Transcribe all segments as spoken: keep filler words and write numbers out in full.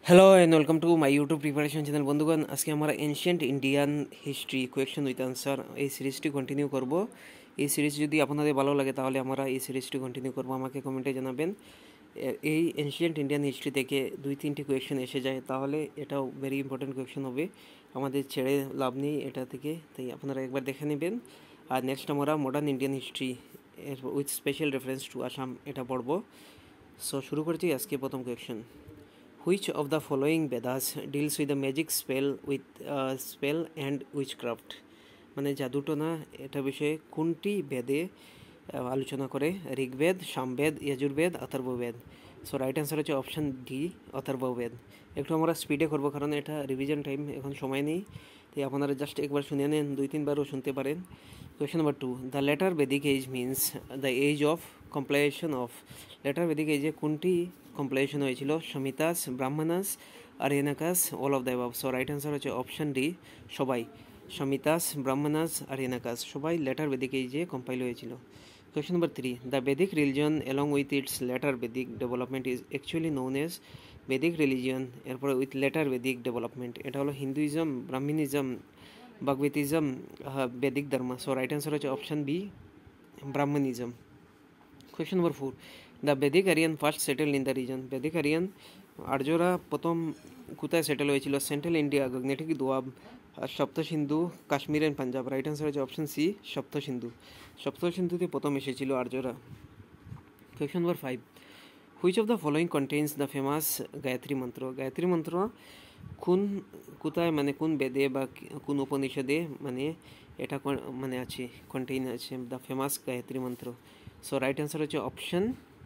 Hello and welcome to my YouTube preparation channel. বন্ধুগণ, আজকে আমরা ancient Indian history question with answer এই সিরিজটি কন্টিনিউ করব। এই সিরিজ যদি আপনাদের ভালো লাগে তাহলে আমরা এই সিরিজটি কন্টিনিউ করব। আমাকে কমেন্টে জানাবেন। এই এনশিয়েন্ট ইন্ডিয়ান হিস্ট্রি থেকে দুই তিনটি কোয়েশ্চেন এসে যায় তাহলে এটাও ভেরি ইম্পর্টেন্ট কোয়েশ্চেন হবে, আমাদের ছেড়ে লাভ নেই এটা থেকে, তাই আপনারা একবার দেখে নেবেন। আর নেক্সট আমরা modern Indian history with special reference to Assam এটা পড়ব। সো শুরু করছি আজকে প্রথম question. Which of the following Vedas deals with the magic spell with uh, spell and witchcraft? মানে জাদুটনা এটা বিষয়ে কোনটি বেদে আলোচনা করে? Rigveda, Samaveda, Yajurveda, Atharvaveda. So right answer হচ্ছে অপশান ডি, অথর্ববেদ। একটু আমরা স্পিডে করবো কারণ এটা রিভিশন টাইম, এখন সময় নেই, তাই আপনারা জাস্ট একবার শুনে নেন, দুই তিনবারও শুনতে পারেন। Question number two, the later Vedic age means the age of compilation of. Later Vedic এজে কোনটি কমপ্লাইশন হয়েছিল? Samhitas, Brahmanas, Aranyakas, all of the above. So right answer হচ্ছে অপশান ডি, সবাই। সমিতাস, ব্রাহ্মণাস, আরিয়ানাকাস সবাই লেটার বেদিক এজে কম্পাইল হয়েছিল। Question number three. The Vedic religion, along with its later Vedic development, is actually known as Vedic religion. এরপরে with later Vedic development এটা হলো Hinduism, ব্রাহ্মণিজম, Bhagavatism, Vedic ধর্ম। So right answer হচ্ছে option B, Brahmanism. Question number four. The Vedic Aryan first settled in the region. Vedic Aryan আর্যরা প্রথম কোথায় settle হয়েছিল? Central India, Gangetic doab, Sapta Sindhu, Kashmir and Punjab. Right answer হচ্ছে option C, Sapta Sindhu. Sapta সিন্ধুতে প্রথম এসেছিল আর্যরা। Question number five, which of the following contains the famous Gayatri mantra? Gayatri মন্ত্র কোন কোথায় মানে কোন বেদে বা কোন উপনিষদে মানে এটা মানে আছে, কন্টেইন আছে the famous Gayatri mantra? So right answer হচ্ছে অপশন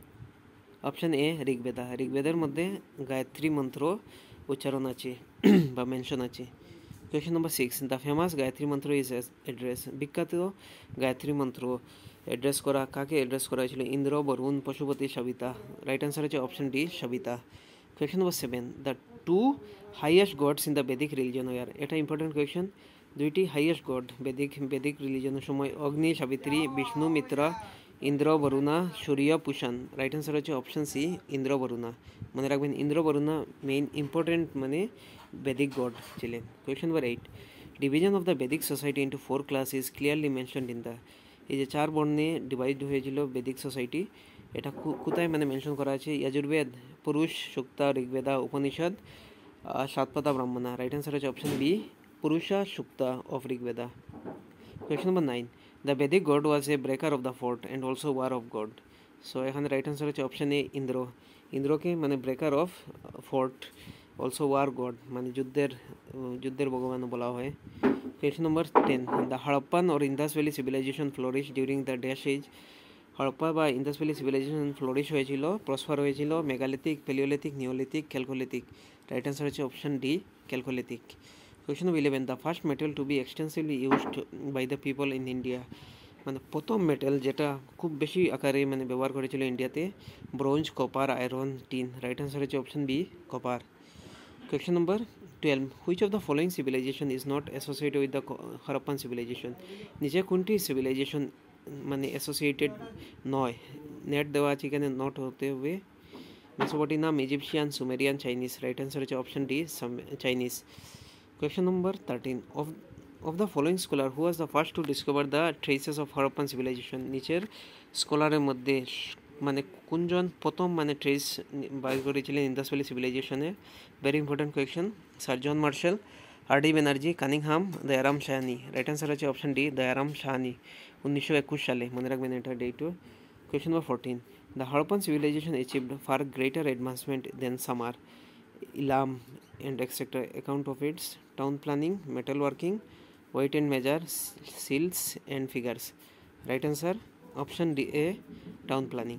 অপশান এ, ঋগ্বেদা। ঋগ্বেদের মধ্যে গায়ত্রী মন্ত্র উচ্চারণ আছে বা মেনশন আছে। Question number six, the famous Gayatri mantra is address. বিখ্যাত গায়ত্রী মন্ত্র অ্যাড্রেস করা কাকে অ্যাড্রেস করা হয়েছিল? ইন্দ্র, বরুণ, পশুপতি, সবিতা। রাইট অ্যান্সার হচ্ছে option D, Savita. Question number seven, the two highest gods in the Vedic religion were. এটা ইম্পর্টেন্ট কোয়েশ্চন। দুইটি হাইয়েস্ট গড বেদিক বেদিক রিলিজনের সময় অগ্নি, সাবিত্রী, বিষ্ণু, মিত্রা, ইন্দ্র, বরুণা, সূর্য, পুষান। রাইট অ্যান্সার হচ্ছে অপশন সি, ইন্দ্র, বরুণা। মনে রাখবেন ইন্দ্র, বরুণা মেইন ইম্পর্টেন্ট মানে বেদিক গড ছিলেন। Question number eight, division of the Vedic society into four class is clearly mentioned in the. এই যে চার বর্ণে ডিভাইড হয়েছিল বেদিক সোসাইটি, এটা কোথায় মানে মেনশন করা আছে? যজুর্বেদ, পুরুষ, সুক্তা, ঋগ্বেদা, উপনিষদ, সাতপাতা, ব্রাহ্মণা। রাইট অ্যান্সার হচ্ছে option B, Purusha Sukta of Rigveda. Question number nine, the Vedic god was a breaker of the fort and also war of god. So এখানে রাইট অ্যান্সার হচ্ছে অপশন এ, ইন্দ্র। ইন্দ্রকে মানে breaker of fort, also war god মানে যুদ্ধের যুদ্ধের ভগবানও বলা হয়। Question number ten, the Harappan or Indus valley civilization flourish during the dash age. Harappa বা ইন্দাস ভ্যালি সিভিলাইজেশন ফ্লোরিশ হয়েছিল, প্রসপার হয়েছিল megalithic, paleolithic, neolithic, chalcolithic. Right answer হচ্ছে option D, chalcolithic. Question number eleven, the first metal to be extensively used by the people in India. মানে প্রথম metal যেটা খুব বেশি আকারে মানে ব্যবহার করেছিল ইন্ডিয়াতে, bronze, copper, iron, tin. Right answer হচ্ছে option B, copper. Question number twelve, which of the following civilization is not associated with the Harappan civilization. নিচে কোনটি সিভিলাইজেশন মানে অ্যাসোসিয়েটেড নয়? নেট দেওয়া আছে এখানে, নট হতে হবে। Mesopotamian, Egyptian, Sumerian, Chinese. Right answer হচ্ছে option D, Chinese. Question number thirteen. Of of the following scholar, who was the first to discover the traces of Harappan civilization? নিচের স্কলারের মধ্যে মানে কোনজন প্রথম মানে ট্রেস বার করেছিলেন ইন্দাস ভ্যালি সিভিলাইজেশনে? Very important question. Sir John Marshall, R D Banerjee, Cunningham, Dayaram Sahni. Right answer হচ্ছে অপশন ডি, দয়ারাম শাহানি, উনিশশো একুশ সালে। মনে রাখবেন এটা ডেটও। Question number fourteen, the Harappan civilization achieved far greater advancement than Sumer, Elam and et cetera. Account of its town planning, metalworking, weight and measure, seals and figures. Right answer option D A, town planning.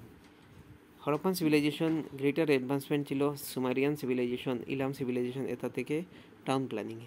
Harappan civilization greater advancement ছিল Sumerian civilization, Elam civilization এটা থেকে town প্ল্যানিংয়ে।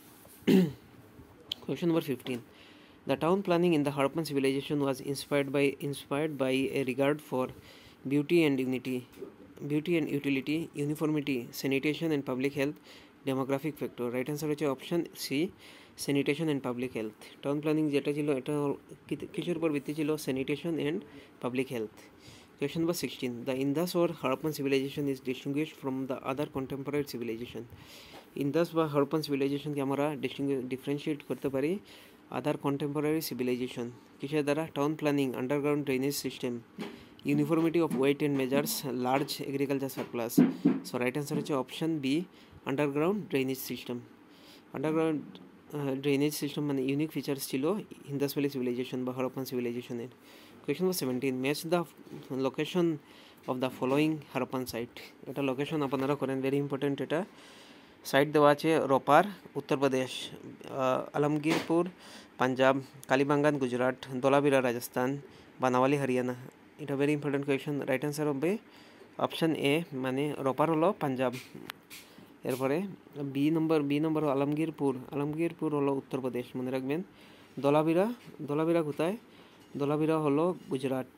Question number fifteen, the town planning in the Harappan civilization was inspired by inspired by a regard for beauty and unity beauty and utility, uniformity, sanitation and public health, demographic factor. Right answer হচ্ছে option C, sanitation and public health. Town planning যেটা ছিল এটা কিছুর উপর ভিত্তি ছিল, sanitation and public health. Question number sixteen. The Indus or Harappan civilization is distinguished from the other contemporary civilization. Indus বা Harappan civilization কে আমরা ডিফারেন্সিয়েট করতে পারি আদার কন্টেম্পোরারি সিভিলাইজেশন কিসের দ্বারা? Town planning, underground drainage system, uniformity of weight and measures, large agriculture surplus. So right answer হচ্ছে option B, underground drainage system. Underground drainage system মানে unique features ছিল Indus valley civilization বা Harappan সিভিলাইজেশনের। Question number seventeen, match the location of the following Harappan site. এটা location আপনারা করেন, very important. এটা site দেওয়া আছে রোপার উত্তরপ্রদেশ, আলমগীরপুর পাঞ্জাব, কালীবাঙ্গান গুজরাট, ধোলাবিরা রাজস্থান, বানাওয়ালি হরিয়ানা। এটা very important question. Right answer হবে অপশান এ, মানে রোপার হলো পাঞ্জাব। এরপরে B number B number Alamgirpur, Alamgirpur হলো উত্তরপ্রদেশ, মনে রাখবেন। ধোলাবিরা, ধোলাবিরা কোথায়? ধোলাবিরা হলো গুজরাট।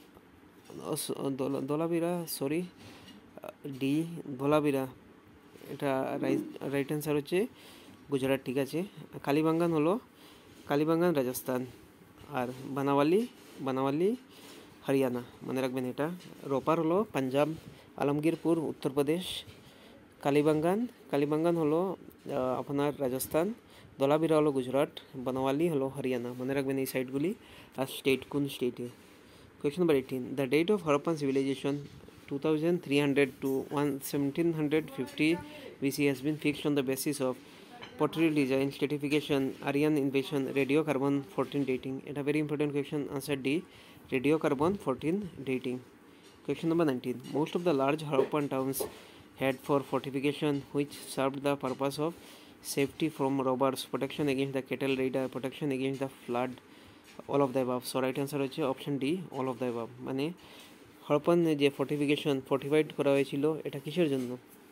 ধোলাবিরা সরি ডি ধোলাবিরা, এটা রাইট রাইট অ্যান্সার হচ্ছে গুজরাট, ঠিক আছে। কালীবাঙ্গান হলো কালীবাঙ্গান রাজস্থান, আর বানাওয়ালি বানাওয়ালি হরিয়ানা, মনে রাখবেন এটা। রোপার হলো পাঞ্জাব, আলমগীরপুর উত্তরপ্রদেশ, কালীবাঙ্গান কালীবাঙ্গান হলো আপনার রাজস্থান, ধোলাবিরা হলো গুজরাট, বানাওয়ালি হলো হরিয়ানা, মনে রাখবেন এই সাইটগুলি। আর স্টেট কোন স্টেটে। Question number eighteen, the date of Harappan civilization two thousand three hundred to seventeen fifty B C has been fixed on the basis of pottery design, stratification, Aryan invasion, radiocarbon fourteen dating. It a very important question. Answer D, radiocarbon fourteen dating. Question number nineteen, most of the large Harappan towns had for fortification which served the purpose of safety from robbers, protection against the cattle raider, protection against the flood, all of the above. So right answer হচ্ছে option D, all of the above। মানে Harappan যে fortification fortified করা হয়েছিল এটা কিসের জন্য?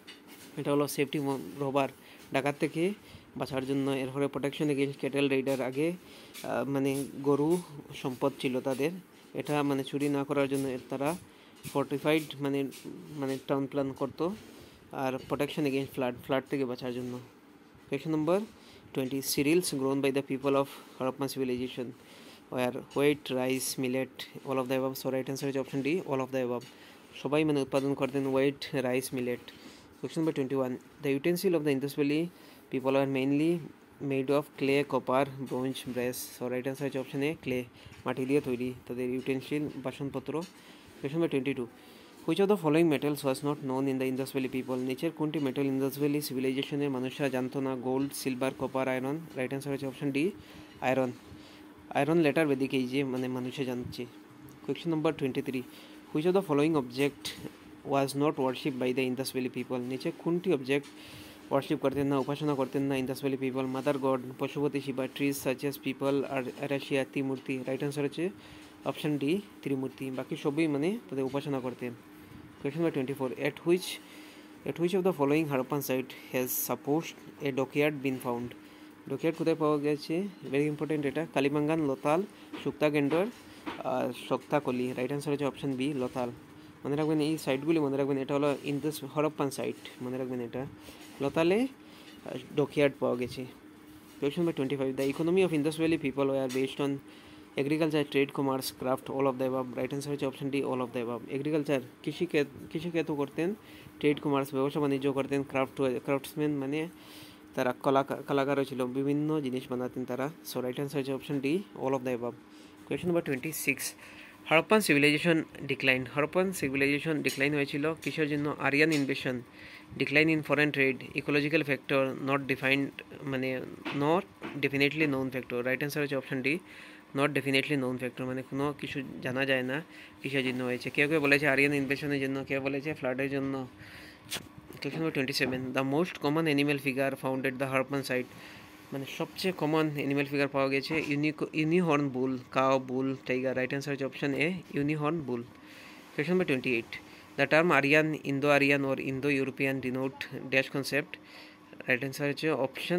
এটা হলো সেফটি, রোবার ডাকাত থেকে বাঁচার জন্য। এরপরে প্রোটেকশন এগেইনস্ট ক্যাটেল রাইডার, আগে মানে গরু সম্পদ ছিল তাদের, এটা মানে চুরি না করার জন্য তারা ফর্টিফাইড মানে মানে টাউন প্ল্যান করতো। আর প্রোটেকশন এগেইনস্ট ফ্লাড, ফ্লাড থেকে বাঁচার জন্য। Question number twenty, cereals grown by the people of Harappan civilization where wheat, rice, millet, all of the above. So right answer is option D, all of the above. সবাই মানে উৎপাদন করতেন wheat, rice, millet. Question number twenty-one, the utensil of the Indus Valley people are mainly made of clay, copper, bronze, brass. So right answer is option A, clay, মাটি দিয়ে তৈরি তাদের utensil, বাসনপত্র। Question number twenty-two, which of the following metals was not known in the Indus Valley people? নিচের কোনটি metal Indas valley সিভিলাইজেশনের মানুষরা জানতো না? Gold, silver, copper, iron. Right answer হচ্ছে option D, iron. Iron later Vedic এই যে মানে মানুষে জানছে। Question number twenty three, which of the following object was not worship by the Indus valley people? নিচে কোনটি অবজেক্ট ওয়ার্শিপ করতেন না, উপাসনা করতেন না Indus valley people? Mother god, Pashupati Shiva, trees such as, peepal আর রাশিয়া, ত্রিমূর্তি। রাইট অ্যান্সার হচ্ছে অপশন ডি, ত্রিমূর্তি। বাকি সবই মানে তাদের উপাসনা করতেন। Question number twenty four, at which at which of the following Harappan site has supposed a dockyard been found? Dockyard কোথায় পাওয়া গেছে? ভেরি ইম্পর্টেন্ট এটা, কালীবাঙ্গান, লোথাল, সুক্তা গেন্ডর আর শক্তাকলি। রাইট অ্যান্সার হচ্ছে অপশন বি, লোথাল। মনে রাখবেন এই সাইটগুলি, মনে রাখবেন এটা হলো ইন্দাস হরপ্পান সাইট, মনে রাখবেন এটা। লোথালে ডকইয়ার্ড পাওয়া গেছে। Question number twenty five, the economy of Indus valley people were based on agriculture, trade, commerce, craft, all of the above. Right answer হচ্ছে option D, all of the above. Agriculture কৃষি কৃষিক্ষেত্র করতেন, trade commerce ব্যবসা বাণিজ্য করতেন, craft craftsman মানে তারা কলা কলাকারও ছিল, বিভিন্ন জিনিস বানাতেন তারা। সো রাইট অ্যান্সার হচ্ছে option D, all of the above. Question number twenty six, Harappan civilisation decline. Harappan civilisation decline হয়েছিল কিসের জন্য? Aryan invasion, decline in foreign trade, ecological factor, not defined মানে not definitely known factor. Right answer হচ্ছে option D, not definitely known factor, মানে কোনো কিছু জানা যায় না কিসের জন্য হয়েছে। কেউ কেউ বলেছে আরিয়ান ইনভেশনের জন্য, কেউ বলেছে ফ্লাডের জন্য। Question number twenty seven, the most common animal figure founded the Harappan site. মানে সবচেয়ে কমন অ্যানিম্যাল ফিগার পাওয়া গেছে unique unicorn bull, cow, bull, tiger. Right answer হচ্ছে option A, unicorn bull. Question number twenty eight, the term Aryan, Indo Aryan or Indo European denote dash concept. Right answer হচ্ছে option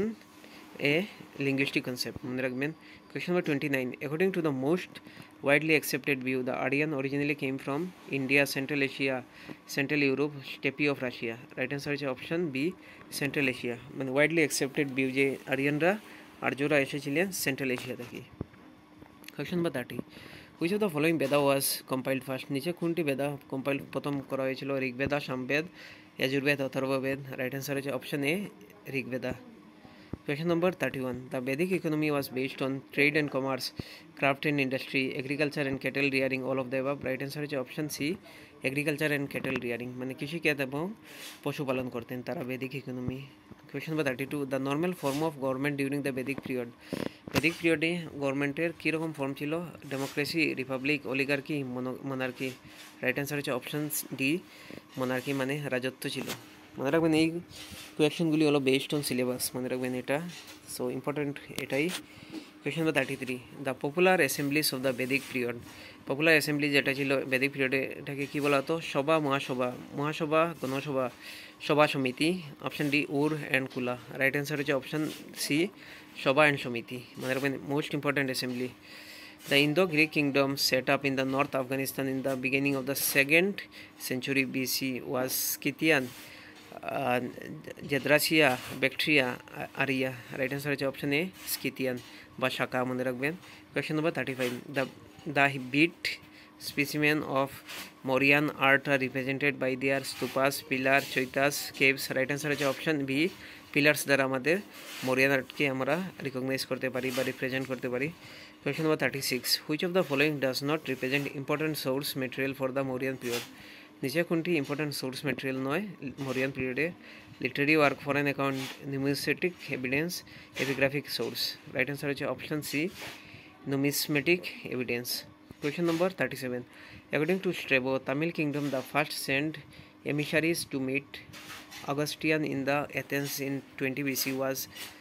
A, linguistic concept, মনে রাখবেন। Question number twenty-nine, according to the most widely accepted view, the Aryan originally came from India, Central Asia, Central Europe, steppe of Russia. Right answer is option B, Central Asia. মানে widely accepted view যে আরিয়ানরা আর্যরা এসেছিলেন central Asia থেকে। Question number thirty, which of the following Veda was compiled first, নিচে কোনটি বেদা compile প্রথম করা হয়েছিল? ঋগ্বেদা, সামবেদ, যজুর্বেদ, অথর্ববেদ। রাইট অ্যান্সার হচ্ছে option A Rigveda. Question number thirty-one. The Vedic economy was based on trade and commerce, craft and industry, agriculture and cattle rearing, all of the above. Right answer is option C, agriculture and cattle rearing. মানে কৃষিকাজ এবং পশুপালন করতেন তারা Vedic economy. Question number thirty-two. The normal form of government during the Vedic period. Vedic period এ গভর্নমেন্টের কীরকম form ছিল? Democracy, republic, oligarchy, monarchy. Right answer হচ্ছে অপশন ডি, মনার্কি মানে রাজত্ব ছিল। মনে রাখবেন এই কোয়েকশনগুলি হলো বেসড অন সিলেবাস, মনে রাখবেন এটা, সো ইম্পর্টেন্ট এটাই। Question number thirty three, the popular assemblies of the Vedic period. Popular assembly যেটা ছিল বেদিক পিরিয়ডে, এটাকে কী বলা হতো? সভা, মহাসভা, মহাসভা, Ganasabha, Sabha Samiti. Option D Ur and Kula. Right answer হচ্ছে option C, Sabha and Samiti. মনে রাখবেন most important assembly. The Indo-Greek kingdom set up in the North Afghanistan in the beginning of the second century B C was Scythian, Gedrosia, Bactria, Aria. Right answer হচ্ছে option A Scythian বা শাখা, মনে রাখবেন। Question number thirty five, the the best specimen of Mauryan art are represented by their stupas, pillar, chaityas, caves. Right answer হচ্ছে option B, pillars দ্বারা আমাদের মরিয়ান আর্টকে আমরা recognise করতে পারি বা রিপ্রেজেন্ট করতে পারি। Question number thirty six, which of the following does not represent important source material for the Mauryan period. নিচে কোনটি ইম্পর্টেন্ট সোর্স মেটেরিয়াল নয় মরিয়ান পিরিয়ডে? Literary work, foreign account, numismatic evidence, epigraphic source. Right answer হচ্ছে option C, numismatic evidence. Question number thirty seven, according to Strabo, Tamil kingdom the first send emissaries to meet Augustan in the Athens in twenty BC was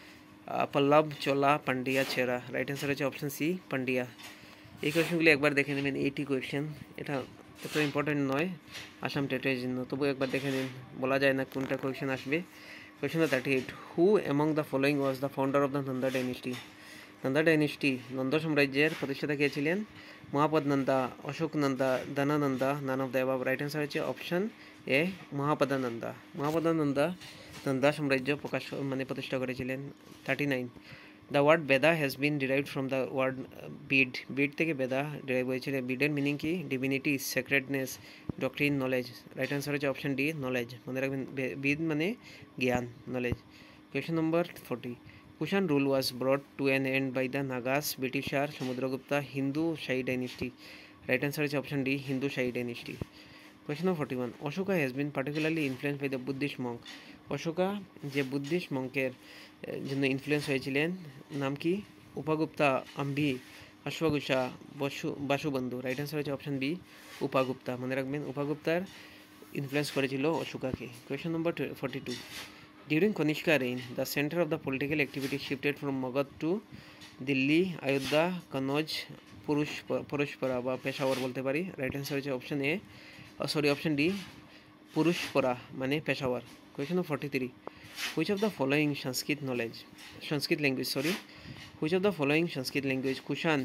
Pallava, Chola, Pandya, Chera. Right answer হচ্ছে option C, Pandya. এই কোয়েশ্চেনগুলি একবার দেখে নেবেন, এইটি question, এটা এত important নয় আসাম টেটের জন্য, তবু একবার দেখে নিন, বলা যায় না কোনটা কোয়েশ্চেন আসবে। Question thirty eight, who among the following was the founder of the Nanda dynasty. Nanda dynasty, Nanda সাম্রাজ্যের প্রতিষ্ঠাতা কে ছিলেন? Mahapadma Nanda, Ashoka Nanda, Dhanananda, none of the above. Right answer হচ্ছে অপশন এ, মহাপদানন্দা। মহাপদানন্দা নন্দা সাম্রাজ্য প্রকাশ মানে প্রতিষ্ঠা করেছিলেন। Thirty nine, the word Veda has been derived from the word Vid. Vid থেকে বেদা ডিরাইভ হয়েছিল। বিডের মিনিং কি? Divinity, sacredness, doctrine, knowledge. Right answer হচ্ছে অপশন ডি, নলেজ। মনে রাখবেন বিদ মানে জ্ঞান, knowledge. Question number forty, Kushan rule was brought to an end by the Nagas, Britisher, Samudragupta, Hindu Shahi dynasty. Right answer হচ্ছে option D, Hindu Shahi dynasty. Question number forty one, Ashoka has been particularly influence by the Buddhist monk. Ashoka যে Buddhist মঙ্কের জন্য influence হয়েছিলেন, নাম কি? উপাগুপ্তা, আম্ভি, অশ্বঘোষা, Vasu Vasubandhu. Right answer হচ্ছে option B, Upagupta. মনে রাখবেন উপাগুপ্তার ইনফ্লুয়েন্স করেছিল অশোকাকে। Question number forty two, during Kanishka reign the centre of the political activity shifted from Magadh to Delhi, Ayodhya, Kannauj, Purushapura বা পেশাওয়ার বলতে পারি। রাইট অ্যান্সার হচ্ছে option A, sorry option D, Purushapura মানে Peshawar. Question number forty three, which of the following Sanskrit knowledge, Sanskrit language, sorry, which of the following Sanskrit language, Kushan,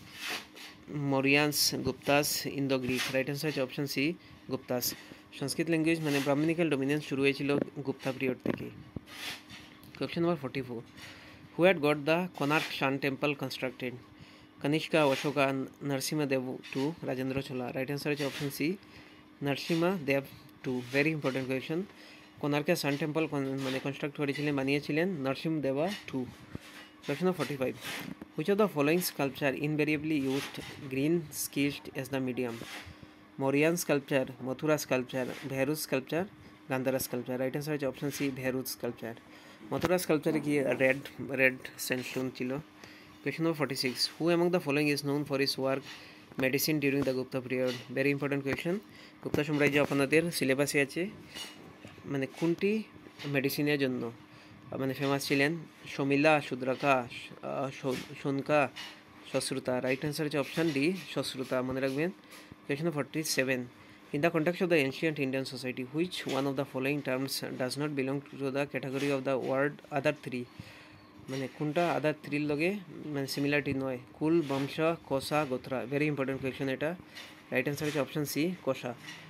Mauryans, Guptas, Indo-Greek? Right answer is option C, Guptas. Sanskrit language মানে ব্রাহ্মণিক্যাল dominance শুরু হয়েছিল Gupta period থেকে। Question number forty four, who had got the Konark Shan temple constructed? Kanishka, Ashoka, Narasimha Dev two, Rajendra Chola. Right answer is option C, Narasimha Dev two. Very important question. কোনার্কের sun temple মানে construct করেছিলেন, বানিয়েছিলেন Narasimha Deva two. Question forty five, which of the following sculpture invariably used green schist as the medium? Mauryan sculpture, Mathura sculpture, ভেরুজ sculpture, Gandhara sculpture. Right answer হচ্ছে option C, ভেরুজ sculpture. Mathura স্কাল্পচারে কি red red sandstone ছিল। Question number forty six, who among the following is known for his work medicine during the Gupta period? Very important question. Gupta সাম্রাজ্য আপনাদের সিলেবাসে আছে, মানে কোনটি মেডিসিনের জন্য মানে ফেমাস ছিলেন? শমিলা, শুদ্রাকা, শোনকা, সশ্রুতা। রাইট অ্যান্সার হচ্ছে অপশান ডি, সশ্রুতা। মনে রাখবেন। Question forty seven, in the context of the ancient Indian society which one of the following terms does not belong to the category of the word other three? মানে কোনটা আদার থ্রির লগে মানে similarity নয়? Kul, Vansh, Kosha, Gotra. Very important question এটা। Right answer হচ্ছে option C, Kosha.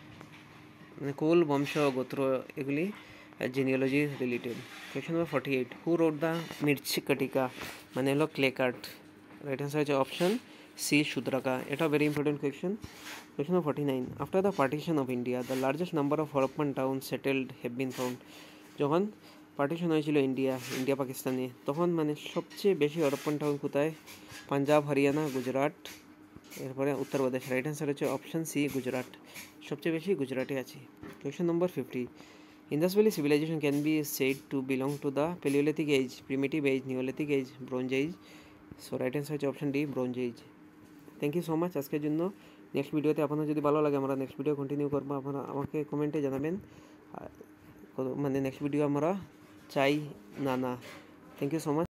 মানে কুল, বংশ, গোত্র এগুলি genealogy related. Question number forty eight, who wrote the Mrichchhakatika মানে হলো ক্লে কার্ট? রাইট অ্যান্সার হচ্ছে অপশন সি শুদ্রাকা। এটা very important question. Question number forty nine, after the partition of India the largest number of Harappan town settled have been found. যখন partition হয়েছিল India India পাকিস্তানে, তখন মানে সবচেয়ে বেশি হরপ্পান টাউন কোথায়? পাঞ্জাব, হরিয়ানা, গুজরাট, এরপরে উত্তরপ্রদেশ। রাইট অ্যান্সার হচ্ছে অপশান সি গুজরাট। সবচেয়ে বেশি গুজরাটে আছে। Question number fifty, Indus valley civilisation can be said to belong to the palaeolithic age, primitive age, neolithic age, bronze age. So right answer হচ্ছে option D bronze age. Thank you so much আজকের জন্য। Next ভিডিওতে আপনার যদি ভালো লাগে আমরা next video continue করবো। আপনারা আমাকে কমেন্টে জানাবেন মানে নেক্সট ভিডিও আমরা চাই না না। Thank you so much.